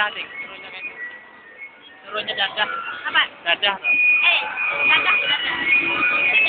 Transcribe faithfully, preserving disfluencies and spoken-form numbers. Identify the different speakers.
Speaker 1: dadah ding, suruhnya kayak gitu. Suruhnya dadah.
Speaker 2: Apa?
Speaker 1: Dadah.
Speaker 2: Eh, dadah, dadah.